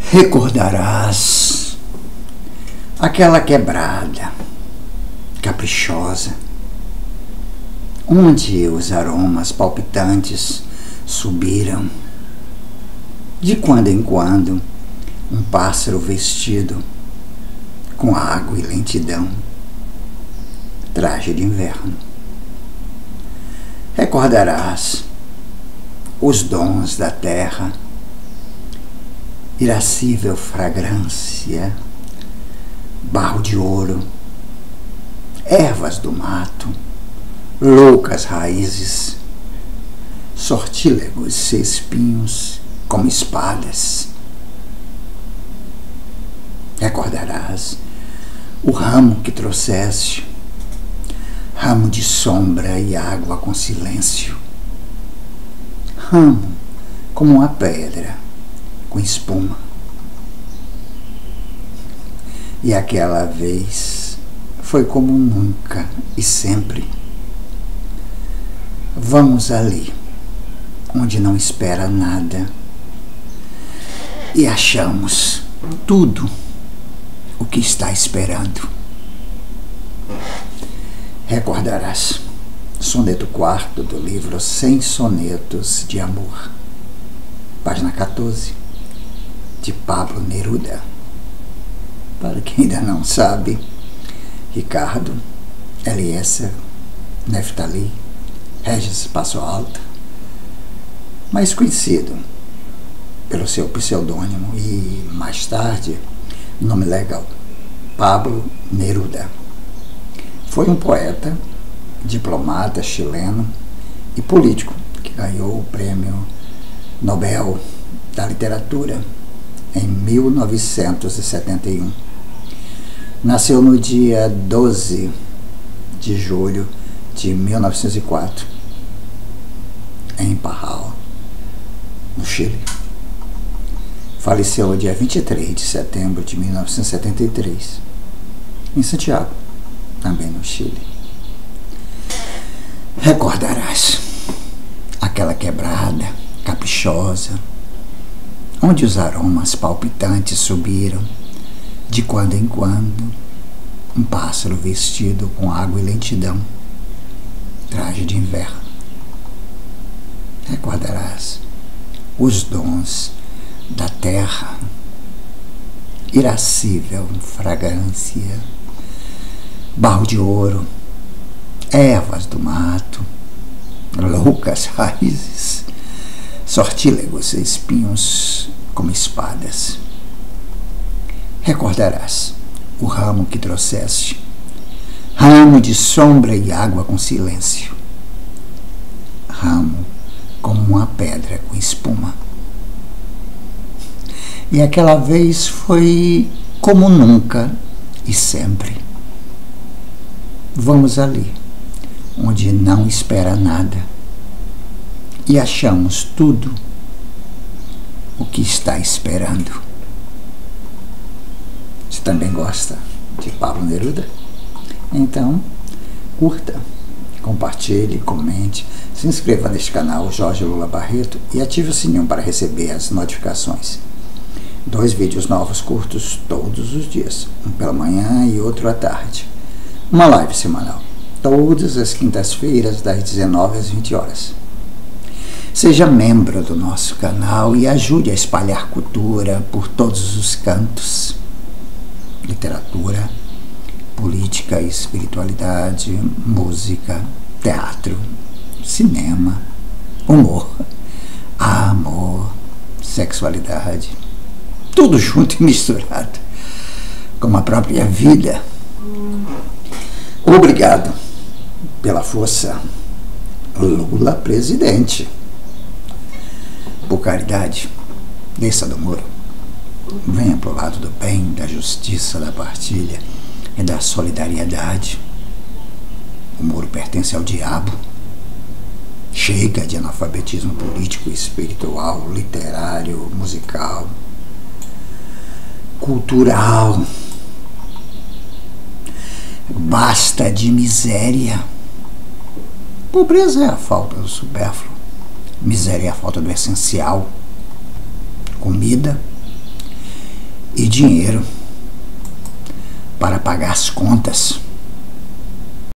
Recordarás aquela quebrada caprichosa, onde os aromas palpitantes subiram. De quando em quando, um pássaro vestido com água e lentidão, traje de inverno. Recordarás os dons da terra, irascível fragrância, barro de ouro, ervas do mato, loucas raízes, sortílegos e espinhos como espadas. Recordarás o ramo que trouxeste, ramo de sombra e água com silêncio, ramo como uma pedra com espuma. E aquela vez foi como nunca e sempre. Vamos ali, onde não espera nada, e achamos tudo o que está esperando. Recordarás soneto 4 do livro 100 Sonetos de Amor, página 14, de Pablo Neruda. Para quem ainda não sabe, Ricardo Eliezer Neftali Regis Passo Alto, mais conhecido pelo seu pseudônimo e, mais tarde, nome legal, Pablo Neruda. Foi um poeta, diplomata chileno e político que ganhou o Prêmio Nobel da Literatura em 1971. Nasceu no dia 12 de julho de 1904, em Parral, no Chile. Faleceu no dia 23 de setembro de 1973, em Santiago, também no Chile. Recordarás aquela quebrada caprichosa, onde os aromas palpitantes subiram. De quando em quando, um pássaro vestido com água e lentidão, traje de inverno. Recordarás os dons da terra, irascível fragrância, barro de ouro, ervas do mato, loucas raízes, sortílegos e espinhos como espadas. Recordarás o ramo que trouxeste, ramo de sombra e água com silêncio, ramo como uma pedra com espuma. E aquela vez foi como nunca e sempre. Vamos ali, onde não espera nada, e achamos tudo o que está esperando. Você também gosta de Pablo Neruda? Então, curta, compartilhe, comente, se inscreva neste canal Jorge Lula Barreto e ative o sininho para receber as notificações. 2 vídeos novos curtos todos os dias, um pela manhã e outro à tarde. Uma live semanal, todas as quintas-feiras, das 19 às 20 horas. Seja membro do nosso canal e ajude a espalhar cultura por todos os cantos. Literatura, política, espiritualidade, música, teatro, cinema, humor, amor, sexualidade, tudo junto e misturado, como a própria vida. Obrigado pela força, Lula presidente. Por caridade, desça do muro. Venha para o lado do bem, da justiça, da partilha e da solidariedade. O muro pertence ao diabo. Chega de analfabetismo político, espiritual, literário, musical, cultural. Basta de miséria. Pobreza é a falta do supérfluo. Miséria é a falta do essencial. Comida, e dinheiro para pagar as contas.